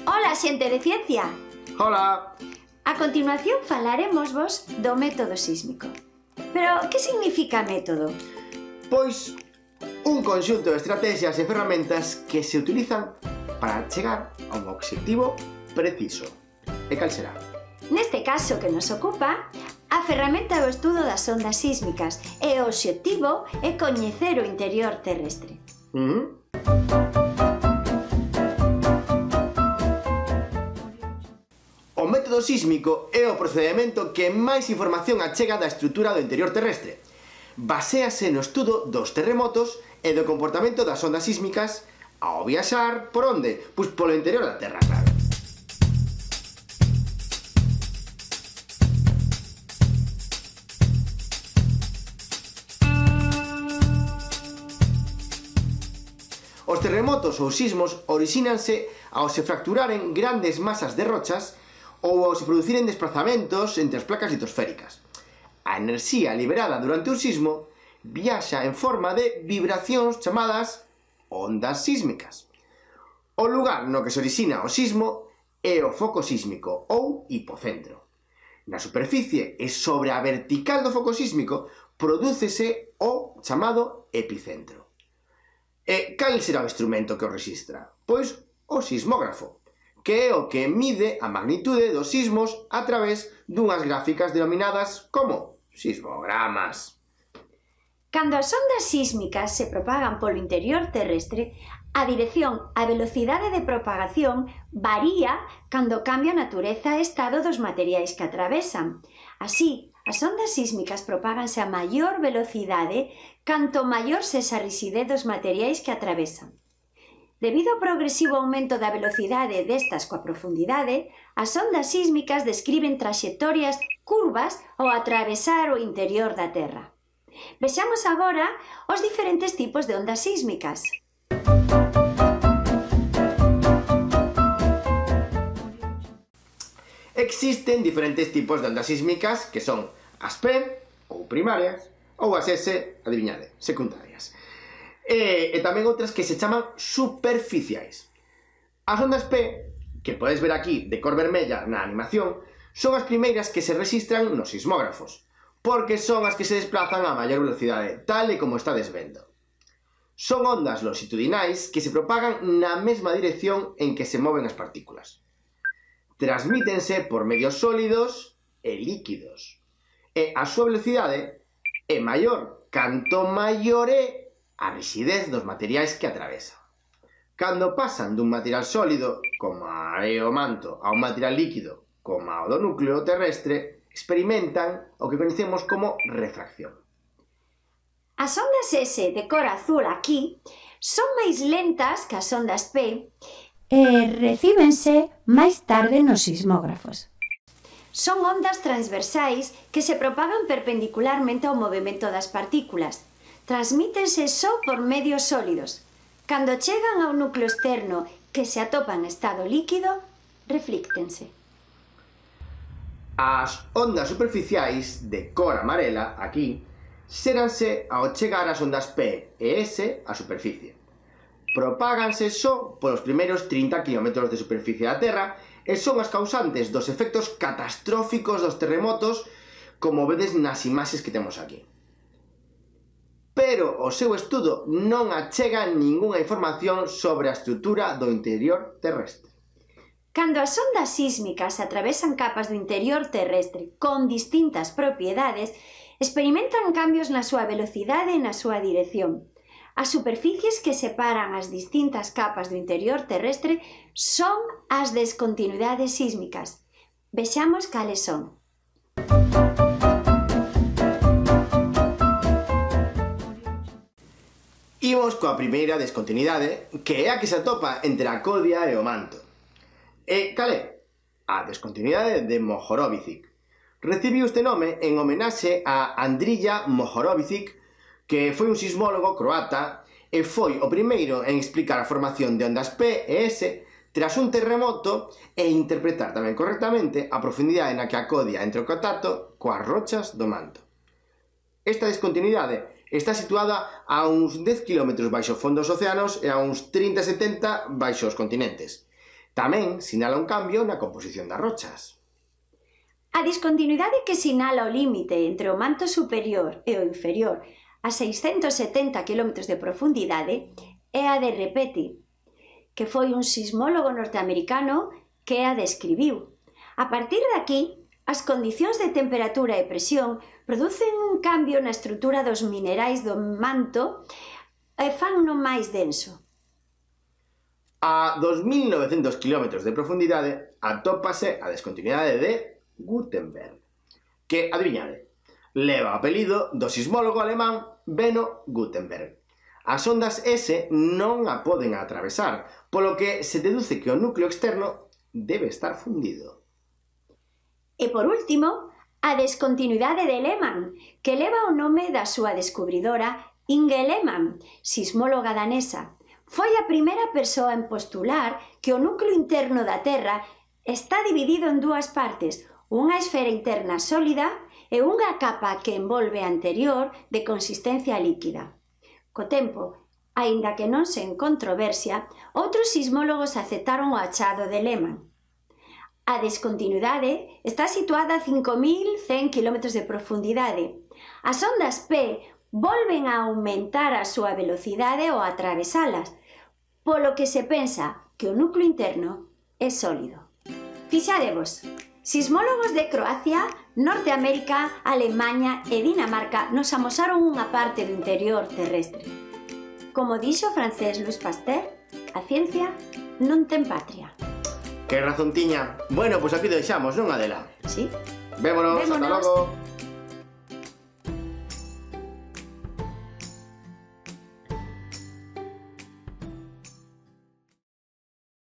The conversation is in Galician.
Ola, xente de ciencia! Hola! A continuación falaremos vos do método sísmico. Pero, que significa método? Pois, un conxunto de estrategias e ferramentas que se utilizan para chegar a un obxectivo preciso. E cal será? Neste caso que nos ocupa, a ferramenta é o estudo das ondas sísmicas e o obxectivo é coñecer o interior terrestre. O método sísmico é o procedimento que máis información achega da estrutura do interior terrestre. Baséase no estudo dos terremotos e do comportamento das ondas sísmicas ao viaxar por onde? Pois polo interior da Terra, claro. Os terremotos ou sismos orixínanse ao se fracturaren grandes masas de rochas ou ao se produciren desplazamentos entre as placas litosféricas. A enerxía liberada durante un sismo viaxa en forma de vibracións chamadas ondas sísmicas. O lugar no que se orixina o sismo é o foco sísmico ou hipocentro. Na superficie e sobre a vertical do foco sísmico prodúcese o chamado epicentro. E cal será o instrumento que o rexistra? Pois o sismógrafo, que é o que mide a magnitude dos sismos a través dunhas gráficas denominadas como sismogramas. Cando as ondas sísmicas se propagan polo interior terrestre, a dirección, a velocidade de propagación varía cando cambia a natureza e estado dos materiais que atravesan. Así, as ondas sísmicas propáganse a maior velocidade canto maior sexa a rixidez dos materiais que atravesan. Debido ao progresivo aumento da velocidade destas coa profundidade, as ondas sísmicas describen traxectorias curvas ao atravesar o interior da Terra. Vexamos agora os diferentes tipos de ondas sísmicas. Existen diferentes tipos de ondas sísmicas que son as P, ou primarias, ou as S, adivinade, secundarias. E tamén outras que se chaman superficiais. As ondas P, que podes ver aquí de cor vermella na animación, son as primeiras que se rexistran nos sismógrafos, porque son as que se desplazan a maior velocidade, tal e como estades vendo. Son ondas longitudinais que se propagan na mesma dirección en que se moven as partículas. Transmítense por medios sólidos e líquidos. E a súa velocidade é maior canto maior é a rixidez dos materiais que atravesan. Cando pasan dun material sólido, como é o manto, a un material líquido, como o do núcleo terrestre, experimentan o que coñecemos como refracción. As ondas S de cor azul aquí son máis lentas que as ondas P e recíbense máis tarde nos sismógrafos. Son ondas transversais que se propagan perpendicularmente ao movimento das partículas. Transmítense só por medios sólidos. Cando chegan ao núcleo externo que se atopa en estado líquido, reflíctense. As ondas superficiais de cor amarela, aquí, xéranse ao chegar as ondas P e S á superficie. Propáganse só polos primeiros 30 km de superficie da Terra e son as causantes dos efectos catastróficos dos terremotos, como vedes nas imaxes que temos aquí. Pero o seu estudo non achega ningunha información sobre a estrutura do interior terrestre. Cando as ondas sísmicas atravesan capas do interior terrestre con distintas propiedades, experimentan cambios na súa velocidade e na súa dirección. As superficies que separan as distintas capas do interior terrestre son as descontinuidades sísmicas. Vexamos cales son. Imos coa primeira descontinuidade, que é a que se atopa entre a codia e o manto. E cal é? A descontinuidade de Mohorovičić. Recibiu este nome en homenaxe a Andrija Mohorovičić, que foi un sismólogo croata e foi o primeiro en explicar a formación de ondas P e S tras un terremoto e interpretar tamén correctamente a profundidade na que a codia entre o contacto coas rochas do manto. Esta descontinuidade está situada a uns 10 km baixo o fondo dos océanos e a uns 30-70 baixo os continentes. Tamén sinala un cambio na composición das rochas. A discontinuidade que sinala o límite entre o manto superior e o inferior a 670 km de profundidade é a de Repeti, que foi un sismólogo norteamericano que a describiu. A partir de aquí, as condicións de temperatura e presión producen un cambio na estrutura dos minerais do manto e fanno máis denso. A 2.900 km de profundidade atópase a descontinuidade de Gutenberg, que, adivinade, leva o apelido do sismólogo alemán Benno Gutenberg. As ondas S non a poden atravesar, polo que se deduce que o núcleo externo debe estar fundido. E por último, a descontinuidade de Lehmann, que leva o nome da súa descubridora Inge Lehmann, sismóloga danesa. Foi a primeira persoa en postular que o núcleo interno da Terra está dividido en dúas partes, unha esfera interna sólida e unha capa que envolve a anterior de consistencia líquida. Co tempo, aínda que non sen controversia, outros sismólogos aceptaron o achado de Lehmann. A descontinuidade está situada a 5.100 km de profundidade. As ondas P volven a aumentar a súa velocidade ao atravesalas, polo que se pensa que o núcleo interno é sólido. Fixadevos, sismólogos de Croacia, Norteamérica, Alemaña e Dinamarca nos amosaron unha parte do interior terrestre. Como dixo o francés Louis Pasteur, a ciencia non ten patria. Que razón tiña? Bueno, pois aquí deixamos, non, Adela? Sí. Vémonos, ata logo.